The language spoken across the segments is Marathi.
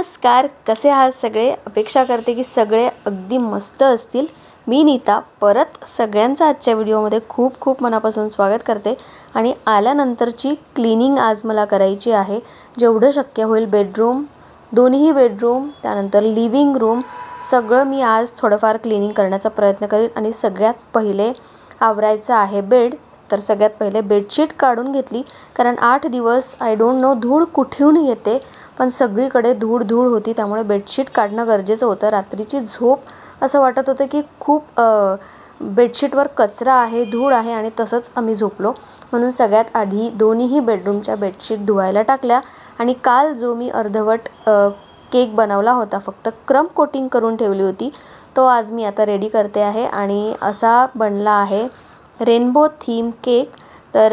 नमस्कार, कसे आहात सगळे? अपेक्षा करते की सगळे अगदी मस्त असतील। मी नीता परत सगळ्यांचं आजच्या व्हिडिओमध्ये खूप खूप मनापासून स्वागत करते। आणि आल्यानंतरची क्लीनिंग आज मला करायची आहे। जेवढं शक्य होईल बेडरूम, दोन्ही बेडरूम, त्यानंतर लिव्हिंग रूम सगळं मी आज थोडंफार क्लीनिंग करण्याचा प्रयत्न करेन। आणि सगळ्यात पहिले आवरायचं आहे बेड। तर सगळ्यात पहिले बेडशीट काढून घेतली, कारण 8 दिवस आय डोंट नो धूळ कुठून येते, पण सगळीकडे धूळ होती, त्यामुळे बेडशीट काढणं गरजेचं होतं। रात्रीची झोप असं वाटत होतं की खूप बेडशीटवर कचरा आहे, धूळ आहे, आणि तसंच आम्ही झोपलो। म्हणून सगळ्यात आधी दोन्ही बेडरूमच्या बेडशीट धुवायला टाकल्या। आणि काल जो मी अर्धवट केक बनवला होता, फक्त क्रम कोटिंग करून ठेवली होती, तो आज मी आता रेडी करते आहे। आणि असा बनला आहे रेनबो थीम केक। तर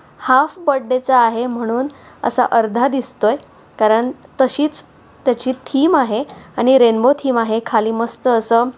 हाफ बर्थडेचा आहे म्हणून असा अर्धा दिसतोय, कारण तशीच त्याची थीम आहे आणि रेनबो थीम आहे। खाली मस्त असं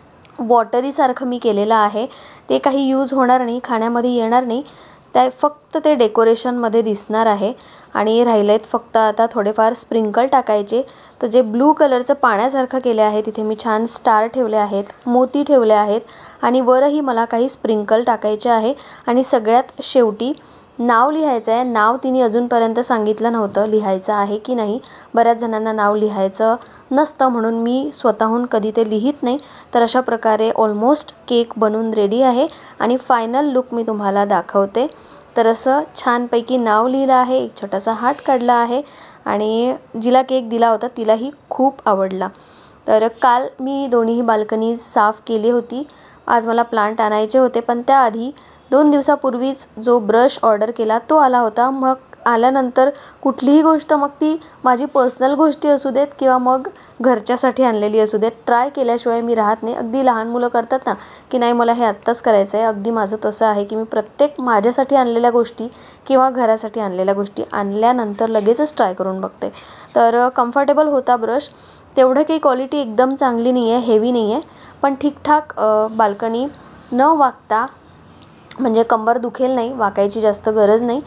वॉटरी सारखं मी केलेलं आहे। ते काही यूज होणार नाही, खाण्यामध्ये येणार नाही, त्या फक्त ते डेकोरेशनमध्ये दिसणार आहे। आणि राहिलेत फक्त आता थोडेफार स्प्रिंकल टाकायचे। तर जे ब्लू कलरचं पाण्यासारखं केले आहे, तिथे मी छान स्टार ठेवले आहेत, मोती ठेवले आहेत, आणि वरही मला काही स्प्रिंकल टाकायचे आहे। आणि सगळ्यात शेवटी नाव लिहायचं आहे। नाव तिने अजूनपर्यंत सांगितलं नव्हतं लिहायचं आहे की नाही। बऱ्याच जणांना नाव लिहायचं नसतं, म्हणून मी स्वतःहून कधी ते लिहित नाही। तर अशा प्रकारे ऑलमोस्ट केक बनून रेडी आहे आणि फायनल लुक मी तुम्हाला दाखवते। तर असं छानपैकी नाव लिहिलं आहे, एक छोटासा हार्ट काढला आहे, आणि जिला केक दिला होता तिलाही खूप आवडला। तर काल मी दोन्ही बाल्कनी साफ केली होती। आज मला प्लांट आणायचे होते, पण त्याआधी 2 दिवसापूर्वीच जो ब्रश ऑर्डर केला तो आला होता। मग आल्यानंतर कुठलीही गोष्ट, मग ती माझी पर्सनल गोष्टी असू देत किंवा मग घरच्यासाठी आणलेली असू देत, ट्राय केल्याशिवाय मी राहत नाही। अगदी लहान मुलं करतात ना की नाही मला हे आत्ताच करायचं आहे, अगदी माझं तसं आहे की मी प्रत्येक माझ्यासाठी आणलेल्या गोष्टी किंवा घरासाठी आणलेल्या गोष्टी आणल्यानंतर लगेचच ट्राय करून बघते। तर कम्फर्टेबल होता ब्रश, तेवढं काही क्वालिटी एकदम चांगली नाही आहे, हेवी नाही आहे, पण ठीकठाक बाल्कनी न वाकता, म्हणजे कंबर दुखेल नाही, वाकायची जास्त गरज नाही,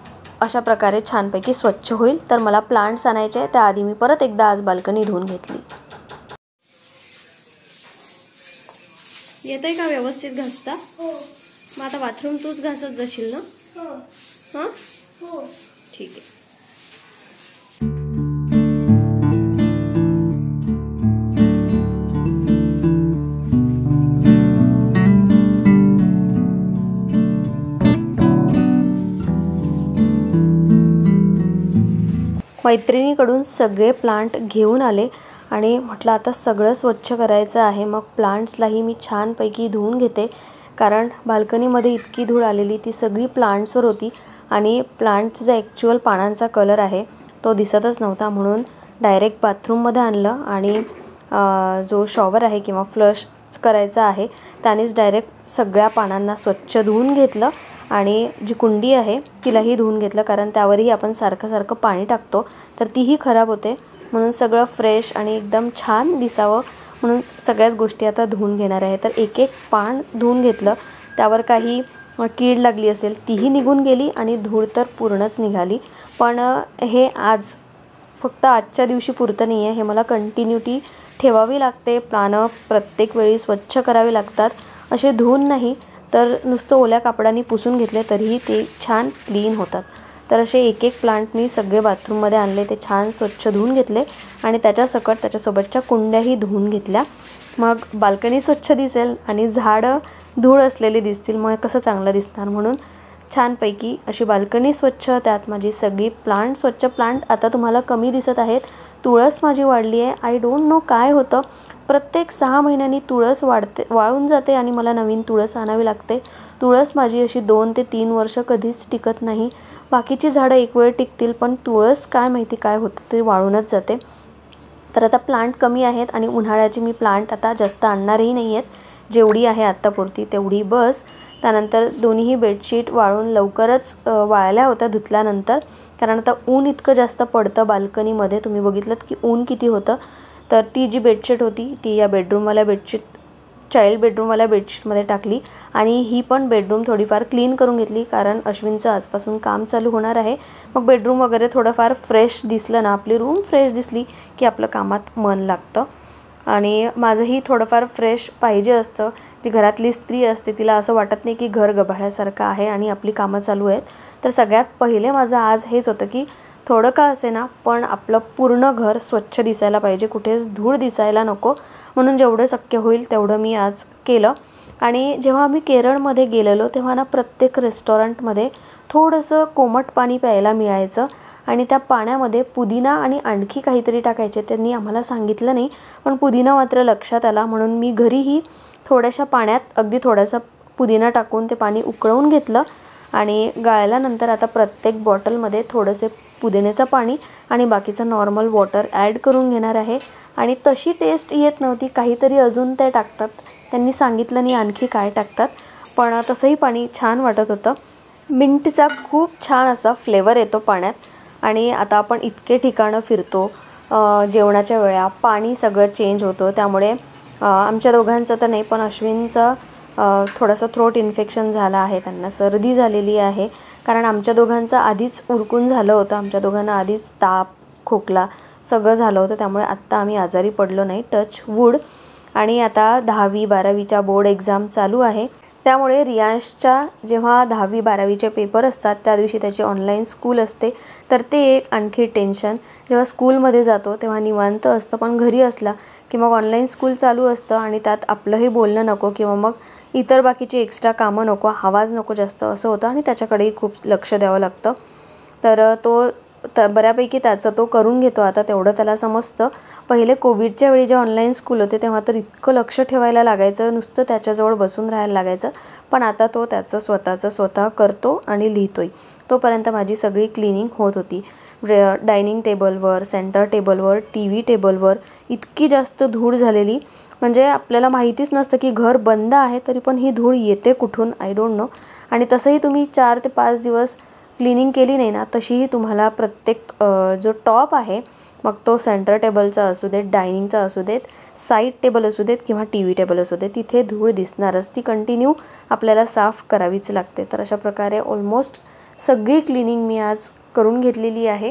अशा प्रकारे छानपैकी स्वच्छ होईल। तर मला प्लांट्स आणायचे, त्याआधी मी परत एकदा आज बाल्कनी धुवून घेतली। येतंय का व्यवस्थित घासता? हो। मग आता बाथरूम तूच घासत जाशील ना? हो। हां हो, ठीक आहे। मैत्रिणीकडून सगळे प्लांट घेऊन आले आणि म्हटलं आता सगळं स्वच्छ करायचं आहे। मग प्लांट्सलाही मी छानपैकी धुवून घेते, कारण बाल्कनीमध्ये इतकी धूळ आलेली ती सगळी प्लांट्सवर होती। आणि प्लांट्सचा ॲक्च्युअल पानांचा कलर आहे तो दिसतच नव्हता, म्हणून डायरेक्ट बाथरूममध्ये आणलं आणि जो शॉवर आहे किंवा फ्लश करायचा आहे त्यानेच डायरेक्ट सगळ्या पानांना स्वच्छ धुवून घेतलं। आणि जी कुंडी आहे तिलाही धुवून घेतलं, कारण त्यावरही आपण सारखं पाणी टाकतो तर तीही खराब होते, म्हणून सगळं फ्रेश आणि एकदम छान दिसावं म्हणून सगळ्याच गोष्टी आता धुवून घेणार आहे। तर एक एक पान धुवून घेतलं, त्यावर काही कीड लागली असेल तीही निघून गेली आणि धूळ तर पूर्णच निघाली। पण हे आज फक्त आजच्या दिवशी पुरतं नाही आहे, हे मला कंटिन्युटी ठेवावी लागते। पानं प्रत्येक वेळी स्वच्छ करावी लागतात, असे धुवून नाही तर नुसतं ओल्या कापडाने पुसून घेतले तरीही ते छान क्लीन होतात। तर असे एक एक प्लांट मी सगळे बाथरूममध्ये आणले, ते छान स्वच्छ धुवून घेतले आणि त्याच्यासोबतच्या कुंड्याही धुवून घेतल्या। मग बाल्कनी स्वच्छ दिसेल आणि झाडं धूळ असलेली दिसतील, मग कसं चांगलं दिसणार, म्हणून छानपैकी अशी बाल्कनी स्वच्छ, त्यात माझी सगळी प्लांट स्वच्छ। प्लांट आता तुम्हाला कमी दिसत आहेत, तुळस माझी वाढली आहे। आय डोंट नो काय होतं, प्रत्येक 6 महिन्यांनी तुळस वाळून जाते आणि मला नवीन तुळस आणावी लागते। तुळस माझी अशी 2 ते 3 वर्ष कधीच टिकत नाही। बाकीची झाडं एक वेळ टिकतील, पण तुळस काय माहिती काय होतं, ते वाळूनच जाते। तर आता प्लांट कमी आहेत आणि उन्हाळ्याची मी प्लांट आता जास्त आणणारही नाही आहेत, जेवढी आहे आत्तापुरती तेवढी बस। त्यानंतर दोन्ही बेडशीट वाळून लवकरच वाळल्या होत्या धुतल्यानंतर, कारण आता ऊन इतकं जास्त पडतं बाल्कनीमध्ये, तुम्ही बघितलं की ऊन किती होतं। तर ती जी बेडशीट होती ती या बेडरूमवाल्या बेडशीट चाइल्ड बेडरूमवाल्या बेडशीटमध्ये टाकली आणि ही पण बेडरूम थोडीफार क्लीन करून घेतली, कारण अश्विनचं आजपासून काम चालू होणार आहे. मग बेडरूम वगैरे थोडंफार फ्रेश दिसलं ना, आपली रूम फ्रेश दिसली की आपलं कामात मन लागतं. आणि माझंही थोडंफार फ्रेश पाहिजे असतं. जी घरातली स्त्री असते तिला असं वाटत नाही की घर गबाळ्यासारखं आहे आणि आपली कामं चालू आहेत. तर सगळ्यात पहिले माझं आज हेच होतं की थोडं का असे ना, पण आपलं पूर्ण घर स्वच्छ दिसायला पाहिजे, कुठेच धूळ दिसायला नको. म्हणून जेवढं शक्य होईल तेवढं मी आज केलं. आणि जेव्हा आम्ही केरळमध्ये गेलेलो तेव्हा ना, प्रत्येक रेस्टॉरंटमध्ये थोडंसं कोमट पाणी प्यायला मिळायचं आणि त्या पाण्यामध्ये पुदिना आणि आणखी काहीतरी टाकायचे. त्यांनी आम्हाला सांगितलं नाही, पण पुदिना मात्र लक्षात आला. म्हणून मी घरीही थोड्याशा पाण्यात अगदी थोडासा पुदिना टाकून ते पाणी उकळवून घेतलं आणि गाळल्यानंतर आता प्रत्येक बॉटलमध्ये थोडंसे पुदिन्याचं पाणी आणि बाकीचं नॉर्मल वॉटर ॲड करून घेणार आहे. आणि तशी टेस्ट येत नव्हती, काहीतरी अजून ते टाकतात, त्यांनी सांगितलं नाही आणखी काय टाकतात, पण तसंही पाणी छान वाटत होतं. मिंटचा खूप छान असा फ्लेवर येतो पाण्यात. आणि आता आपण इतके ठिकाणं फिरतो, जेवणाच्या वेळा पाणी सगळं चेंज होतं, त्यामुळे आमच्या दोघांचं तर नाही पण अश्विनचं थोडंसं थ्रोट इन्फेक्शन झालं आहे, त्यांना सर्दी झालेली आहे. कारण आमच्या दोघांचं आधीच उरकून झालं होतं, आमच्या दोघांना आधीच ताप खोकला सगळं झालं होतं, त्यामुळे आत्ता आम्ही आजारी पडलो नाही, टच वूड. आणि आता 10वी 12वीच्या बोर्ड एक्झाम चालू आहे, त्यामुळे रियांशच्या जेव्हा 10वी 12वीचे पेपर असतात त्या दिवशी त्याची ऑनलाईन स्कूल असते, तर ते एक आणखी टेन्शन. जेव्हा स्कूलमध्ये जातो तेव्हा निवांत असतं, पण घरी असला की मग ऑनलाईन स्कूल चालू असतं आणि त्यात आपलंही बोलणं नको किंवा मग इतर बाकीची एक्स्ट्रा कामं नको, आवाज नको जास्त असं होतं आणि त्याच्याकडेही खूप लक्ष द्यावं लागतं. तर तो बऱ्यापैकी त्याचं तो करून घेतो आता, तेवढं त्याला समजतं. पहिले कोविडच्या वेळी जे ऑनलाईन स्कूल होते तेव्हा तर इतकं लक्ष ठेवायला लागायचं, नुसतं त्याच्याजवळ बसून राहायला लागायचं, पण आता तो त्याचं स्वतः करतो आणि लिहितोय. तोपर्यंत माझी सगळी क्लिनिंग होत होती. डायनिंग टेबलवर, सेंटर टेबलवर, TV टेबलवर इतकी जास्त धूळ झालेली, म्हणजे आपल्याला माहितीच नसतं की घर बंद आहे तरी पण ही धूळ येते कुठून, आय डोंट नो. आणि तसंही तुम्ही 4 ते 5 दिवस क्लिनिंग केली नाही ना, तशीही तुम्हाला प्रत्येक जो टॉप आहे, मग तो सेंटर टेबलचा असू देत, डायनिंगचा असू देत, साईड टेबल असू देत किंवा TV टेबल असू देत, तिथे धूळ दिसणारच. ती कंटिन्यू आपल्याला साफ करावीच लागते. तर अशा प्रकारे ऑलमोस्ट सगळी क्लिनिंग मी आज करून घेतलेली आहे.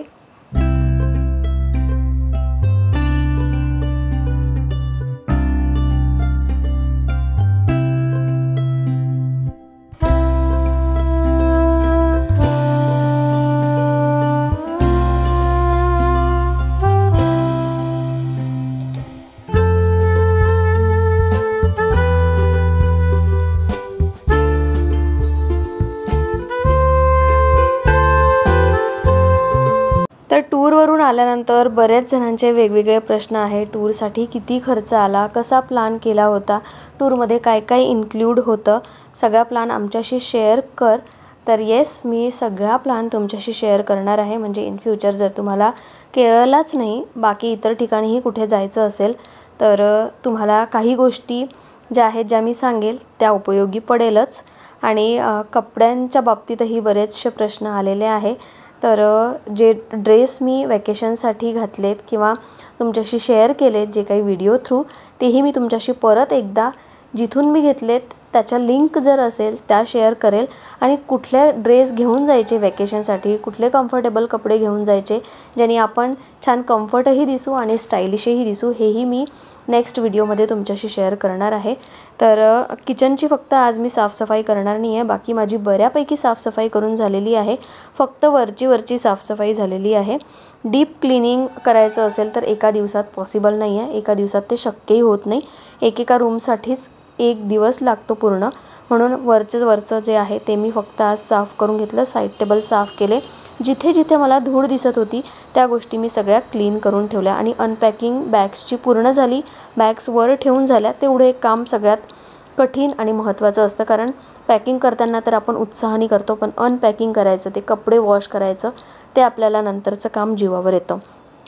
तर टूरवरून आल्यानंतर बऱ्याच जणांचे वेगवेगळे प्रश्न आहे. टूरसाठी किती खर्च आला, कसा प्लॅन केला होता, टूरमध्ये काय काय इन्क्लूड होतं, सगळा प्लॅन आमच्याशी शेअर कर. तर येस, मी सगळा प्लॅन तुमच्याशी शेअर करणार आहे. म्हणजे इन फ्युचर जर तुम्हाला केरळलाच नाही बाकी इतर ठिकाणीही कुठे जायचं असेल तर तुम्हाला काही गोष्टी ज्या आहेत ज्या मी सांगेल त्या उपयोगी पडेलच. आणि कपड्यांच्या बाबतीतही बरेचसे प्रश्न आलेले आहे. तर जे ड्रेस मी वॅकेशनसाठी घातलेत किंवा तुमच्याशी शेअर केलेत जे काही व्हिडिओ थ्रू, तेही मी तुमच्याशी परत एकदा जिथून मी घेतलेत त्याच्या लिंक जर असेल त्या शेअर करेल. आणि कुठले ड्रेस घेऊन जायचे वॅकेशनसाठी, कुठले कम्फर्टेबल कपडे घेऊन जायचे ज्याने आपण छान कम्फर्टही दिसू आणि स्टायलिशही दिसू, हेही मी नेक्स्ट व्हिडिओमध्ये तुमच्याशी शेअर करणार आहे. तर किचनची फक्त आज मी साफसफाई करणार नाही आहे, बाकी माझी बऱ्यापैकी साफसफाई करून झालेली आहे. फक्त वरची साफसफाई झालेली आहे. डीप क्लिनिंग करायचं असेल तर एका दिवसात पॉसिबल नाही आहे, एका दिवसात ते शक्यही होत नाही. एकेका रूमसाठीच 1 दिवस लागतो पूर्ण. म्हणून वरचं जे आहे ते मी फक्त आज साफ करून घेतलं. साईड टेबल साफ केले, जिथे जिथे मला धूळ दिसत होती त्या गोष्टी मी सगळ्या क्लीन करून ठेवल्या. आणि अनपॅकिंग बॅग्सची पूर्ण झाली, बॅग्स वर ठेवून झाल्या. तेवढं एक काम सगळ्यात कठीण आणि महत्त्वाचं असतं, कारण पॅकिंग करताना तर आपण उत्साहाने करतो, पण अनपॅकिंग करायचं, ते कपडे वॉश करायचं, ते आपल्याला नंतरचं काम जीवावर येतं.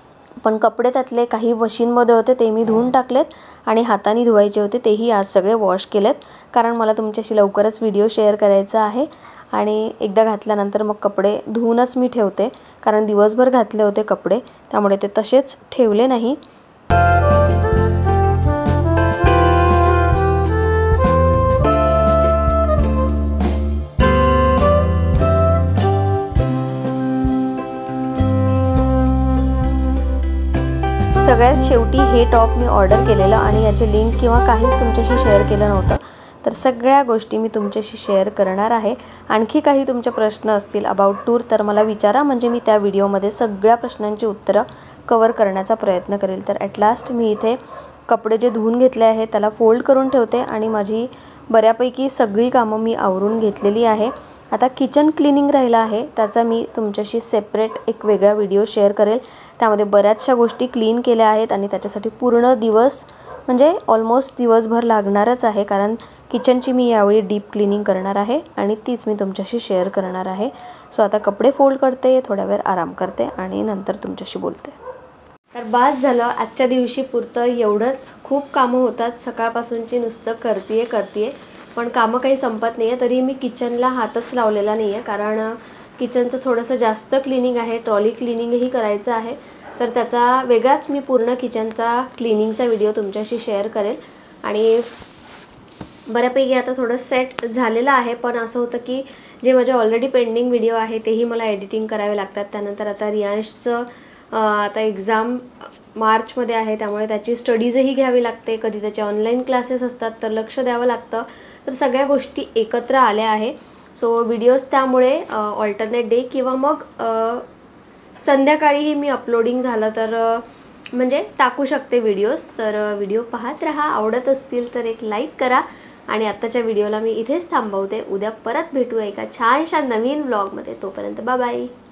पण कपडे त्यातले काही मशीनमध्ये होते ते मी धुवून टाकलेत आणि हाताने धुवायचे होते तेही आज सगळे वॉश केलेत, कारण मला तुमच्याशी लवकरच व्हिडिओ शेअर करायचा आहे. आणि एकदा घातल्यानंतर मग कपडे धुवूनच मी ठेवते, कारण दिवसभर घातले होते कपडे, त्यामुळे ते तसेच ठेवले नाही. सगळ्यात शेवटी हे टॉप मी ऑर्डर केलेलं आणि याचे लिंक किंवा काहीच तुमच्याशी शेअर केलं नव्हतं, तर सगळ्या गोष्टी मी तुमच्याशी शेअर करणार आहे. आणखी काही तुमचे प्रश्न असतील अबाउट टूर तर मला विचारा, म्हणजे मी त्या व्हिडिओमध्ये सगळ्या प्रश्नांची उत्तरं कवर करण्याचा प्रयत्न करेल. तर ॲट लास्ट मी इथे कपडे जे धुवून घेतले आहे त्याला फोल्ड करून ठेवते आणि माझी बऱ्यापैकी सगळी कामं मी आवरून घेतलेली आहे. आता किचन क्लिनिंग राहिलं आहे, त्याचा मी तुमच्याशी सेपरेट एक वेगळा व्हिडिओ शेअर करेल. त्यामध्ये बऱ्याचशा गोष्टी क्लीन केल्या आहेत आणि त्याच्यासाठी पूर्ण दिवस म्हणजे ऑलमोस्ट दिवसभर लागणारच आहे, कारण किचनची मी यावेळी डीप क्लिनिंग करणार आहे आणि तीच मी तुमच्याशी शेअर करणार आहे. सो आता कपडे फोल्ड करते, थोड्या वेळ आराम करते आणि नंतर तुमच्याशी बोलते. तर बास झालं आजच्या दिवशी पुरतं एवढंच. खूप कामं होतात सकाळपासूनची, नुसतं करते पण कामं काही संपत नाही आहे. तरी मी किचनला हातच लावलेला नाही आहे, कारण किचनचं थोडंसं जास्त क्लिनिंग आहे, ट्रॉली क्लिनिंगही करायचं आहे. तर त्याचा वेगळाच मी पूर्ण किचनचा क्लिनिंगचा व्हिडिओ तुमच्याशी शेअर करेल. आणि बऱ्यापैकी आता थोडं सेट झालेलं आहे, पण असं होतं की जे माझे ऑलरेडी पेंडिंग व्हिडिओ आहे तेही मला एडिटिंग करावे लागतात. त्यानंतर आता रियांशचं आता एक्झाम मार्चमध्ये आहे, त्यामुळे त्याची स्टडीजही घ्यावी लागते. कधी त्याचे ऑनलाईन क्लासेस असतात तर लक्ष द्यावं लागतं. तर सगळ्या गोष्टी एकत्र आल्या आहे. सो व्हिडिओज त्यामुळे ऑल्टरनेट डे किंवा मग संध्याकाळीही मी अपलोडिंग झालं तर म्हणजे टाकू शकते व्हिडिओज. तर व्हिडिओ पाहत राहा, आवडत असतील तर एक लाईक करा आणि आत्ताच्या व्हिडिओला मी इथेच थांबवते. उद्या परत भेटू एका छानशा नवीन व्लॉगमध्ये. तोपर्यंत बाय बाय.